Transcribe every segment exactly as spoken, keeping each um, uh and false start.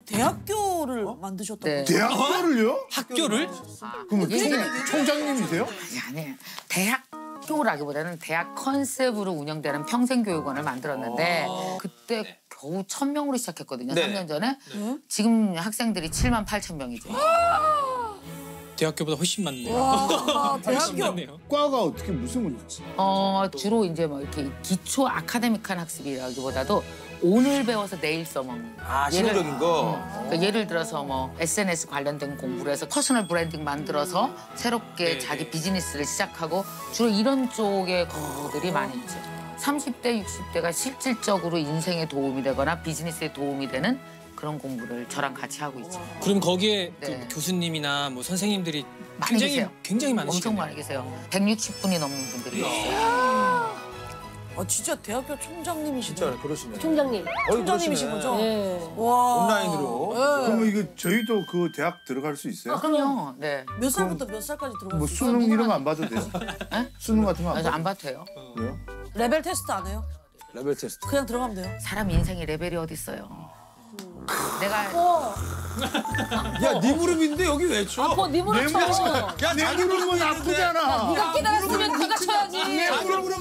대학교를 어? 만드셨다고? 네. 대학교를요? 학교를? 그럼 총, 총장님이세요? 아니 아니 대학교라기보다는 대학 컨셉으로 운영되는 평생교육원을 만들었는데 그때 네. 겨우 천 명으로 시작했거든요. 네. 삼 년 전에. 네. 지금 학생들이 칠만 팔천 명이죠. 대학교보다 훨씬 많네요. 와, 대학교. 많네요. 과가 어떻게 무슨 거지? 어 주로 이제 뭐 이렇게 기초 아카데믹한 학습이라기보다도 오늘 배워서 내일 써먹는. 아, 실용적인 거? 음, 그러니까 예를 들어서 뭐 에스엔에스 관련된 공부를 해서 퍼스널 브랜딩 만들어서 새롭게 네네. 자기 비즈니스를 시작하고 주로 이런 쪽의 공부들이 많이 있죠. 삼십 대, 육십 대가 실질적으로 인생에 도움이 되거나 비즈니스에 도움이 되는 그런 공부를 저랑 같이 하고 있죠. 그럼 거기에 네. 그 교수님이나 뭐 선생님들이 많이 굉장히 계세요. 굉장히 많으시겠네요. 엄청 많이 계세요. 백육십 분이 넘는 분들이 있어요. 아 진짜 대학교 총장님이시네. 진짜 그러시네. 총장님. 총장님이신 거죠? 네. 와. 온라인으로. 네. 그러면 이거 저희도 그 대학 들어갈 수 있어요? 아, 그럼요. 네. 몇 살부터 몇 살까지 들어갈 뭐 수 있어요? 수능 이런 거 안 봐도 돼요? 네? 수능 같은 거 안 그래서 봐도 안 봐도 돼요. 돼요? 레벨 테스트 안 해요? 레벨 테스트. 그냥 들어가면 돼요? 사람 인생에 레벨이 어디 있어요? 내가 어. 야, 네 무릎인데 여기 왜 쳐? 아빠 네 무릎 쳐. 야, 내 무릎은 아프잖아. 네가 깨달았으면 네가 쳐야지. 내 무릎은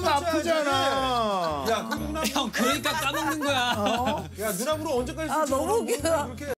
아프잖아. 야, 그 누나, 형 그러니까 까먹는 거야. 야, 누나 무릎 언제까지 아 쓰지? 너무 웃기다. 그렇게